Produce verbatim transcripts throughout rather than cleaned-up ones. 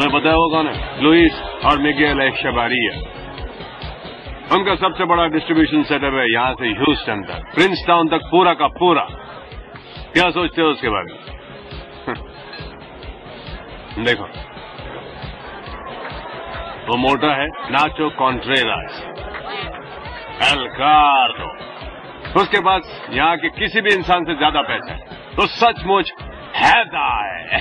तुम्हें पता है वो कौन है? लुइस और मिगेल एशेबारिया। उनका सबसे बड़ा डिस्ट्रीब्यूशन सेटअप है यहां से ह्यूस्टन तक, प्रिंस टाउन तक, पूरा का पूरा। क्या सोचते हो उसके बारे में? देखो, वो मोटा है, नाचो कॉन्ट्रेरास, एल कार्डो। उसके पास यहाँ के किसी भी इंसान से ज्यादा पैसा है। तो सचमुच हैदा है।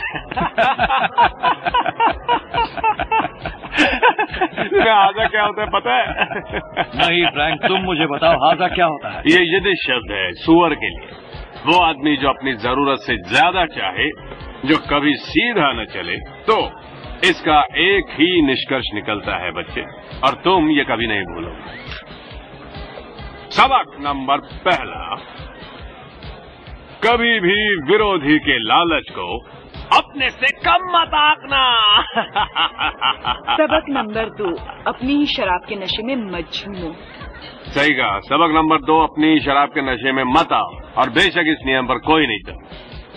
हाजा क्या होता है पता है? नहीं फ्रैंक, तुम मुझे बताओ हाजा क्या होता है? ये यदि शब्द है सुअर के लिए। वो आदमी जो अपनी जरूरत से ज्यादा चाहे, जो कभी सीधा न चले। तो इसका एक ही निष्कर्ष निकलता है बच्चे, और तुम ये कभी नहीं भूलोगे। सबक नंबर पहला, कभी भी विरोधी के लालच को अपने से कम मत आंकना। सबक नंबर दो, अपनी ही शराब के नशे में मत झूमो। सही कहा। सबक नंबर दो, अपनी ही शराब के नशे में मत आओ, और बेशक इस नियम पर कोई नहीं था।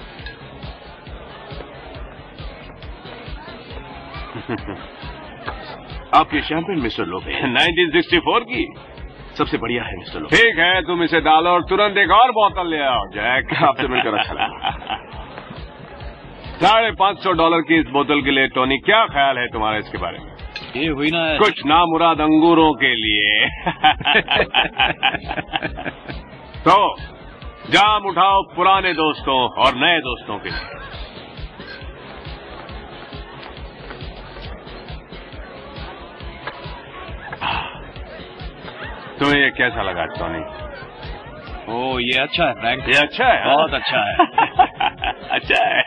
आपकी शैंपेन मिस्टर लोबे नाइनटीन सिक्सटी फोर की सबसे बढ़िया है मिस्टर लोबे। ठीक है, तुम इसे डालो और तुरंत एक और बोतल ले आओ। जैक, आपसे मिलकर अच्छा लगा। साढ़े पांच सौ डॉलर की इस बोतल के लिए टोनी, क्या ख्याल है तुम्हारा इसके बारे में? ये हुई ना कुछ नामुराद अंगूरों के लिए। तो जाम उठाओ पुराने दोस्तों और नए दोस्तों के लिए। तुम्हें ये कैसा लगा टोनी? ओ, ये अच्छा है फ्रैंक। ये अच्छा है, बहुत अच्छा है। अच्छा है।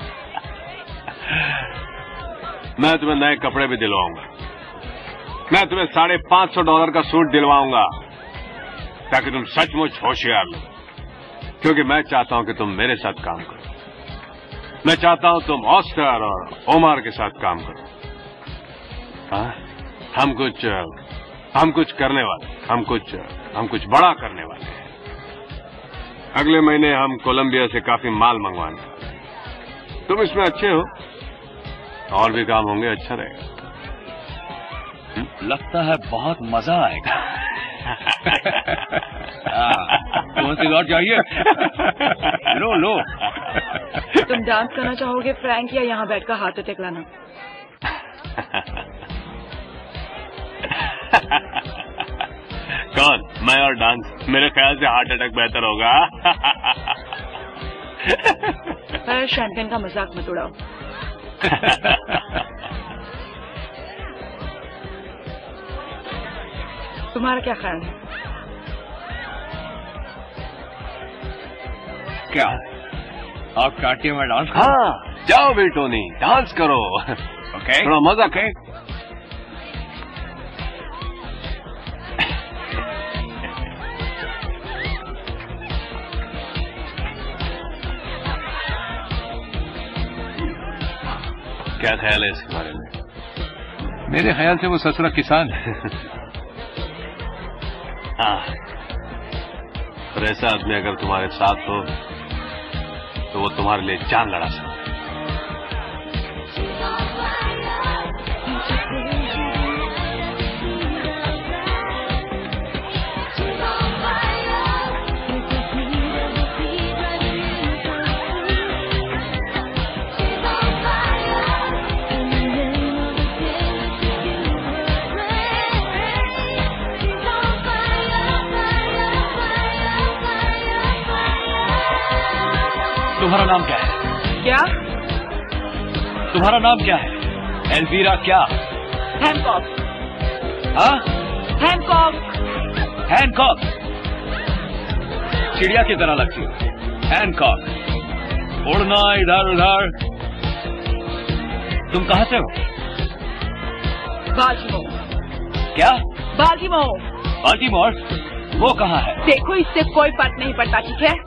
मैं तुम्हें नए कपड़े भी दिलवाऊंगा। मैं तुम्हें साढ़े पांच सौ डॉलर का सूट दिलवाऊंगा, ताकि तुम सचमुच होशियार लो। क्योंकि मैं चाहता हूं कि तुम मेरे साथ काम करो। मैं चाहता हूं तुम ऑस्कर और ओमार के साथ काम करो। हाँ? हम कुछ हम कुछ करने वाले, हम कुछ हम कुछ बड़ा करने वाले हैं। अगले महीने हम कोलंबिया से काफी माल मंगवाने। तुम इसमें अच्छे हो, और भी काम होंगे, अच्छा रहेगा। लगता है बहुत मजा आएगा। कौन सी लौट चाहिए? लो लो। तुम डांस करना चाहोगे फ्रैंक, या यहाँ बैठकर हाथ टेकलाना? कौन, मैं और डांस? मेरे ख्याल से हार्ट अटैक बेहतर होगा। पर शैंपेन का मजाक मत उड़ाओ। तुम्हारा क्या ख्याल है? क्या आप काटिए में डांस करो? हाँ, जाओ भी टोनी, डांस करो। ओके, थोड़ा मजा के। क्या ख्याल है इसके बारे में? मेरे ख्याल से वो ससुरा किसान है। हाँ, पर ऐसा आदमी अगर तुम्हारे साथ हो तो वो तुम्हारे लिए जान लड़ा सकता है। तुम्हारा नाम क्या है? क्या? तुम्हारा नाम क्या है? एल्वीरा क्या? हैनकॉक। हाँ? हैनकॉक। हैनकॉक, चिड़िया की तरह लगती है। हैनकॉक, उड़ना इधर उधर। तुम कहाँ से हो? बाल्टीमोर। क्या? बाल्टीमोर। बाल्टीमोर? वो कहाँ है? देखो, इससे कोई फर्क नहीं पड़ता, ठीक है?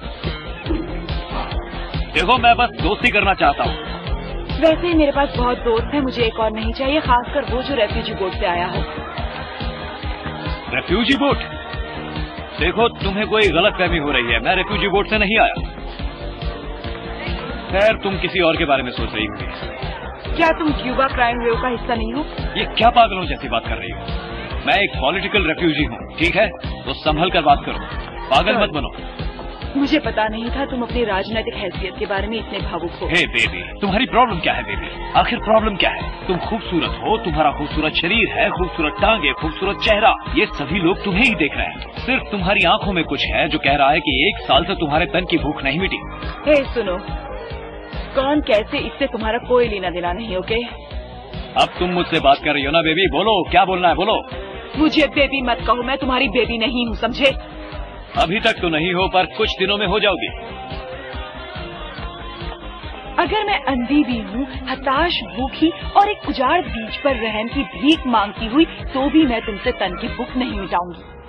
देखो, मैं बस दोस्ती करना चाहता हूँ। वैसे ही मेरे पास बहुत दोस्त हैं, मुझे एक और नहीं चाहिए, खासकर वो जो रेफ्यूजी बोट से आया हो। Refugee boat? देखो, तुम्हें कोई गलत फहमी हो रही है। मैं रेफ्यूजी बोट से नहीं आया। खैर, तुम किसी और के बारे में सोच रही होगी। क्या तुम क्यूबा क्राइम वेव का हिस्सा नहीं हो? ये क्या पागलों जैसी बात कर रही हो? मैं एक पॉलिटिकल रेफ्यूजी हूँ, ठीक है? तो संभल कर बात करो, पागल मत बनो। मुझे पता नहीं था तुम अपनी राजनीतिक हैसियत के बारे में इतने भावुक हो। हे बेबी, तुम्हारी प्रॉब्लम क्या है बेबी? आखिर प्रॉब्लम क्या है? तुम खूबसूरत हो, तुम्हारा खूबसूरत शरीर है, खूबसूरत टांगे, खूबसूरत चेहरा, ये सभी लोग तुम्हें ही देख रहे हैं। सिर्फ तुम्हारी आंखों में कुछ है जो कह रहा है कि एक साल से तुम्हारे तन की भूख नहीं मिटी। हे सुनो, कौन कैसे, इससे तुम्हारा कोई लेना देना नहीं, ओके? अब तुम मुझसे बात कर रही हो ना बेबी, बोलो क्या बोलना है, बोलो। मुझे बेबी मत कहो, मैं तुम्हारी बेबी नहीं हूँ, समझे? अभी तक तो नहीं हो, पर कुछ दिनों में हो जाओगी। अगर मैं अंधी भी हूँ, हताश, भूखी और एक उजाड़ बीच पर रहन की भीख मांगती हुई, तो भी मैं तुमसे तन की भूख नहीं मिटाऊंगी।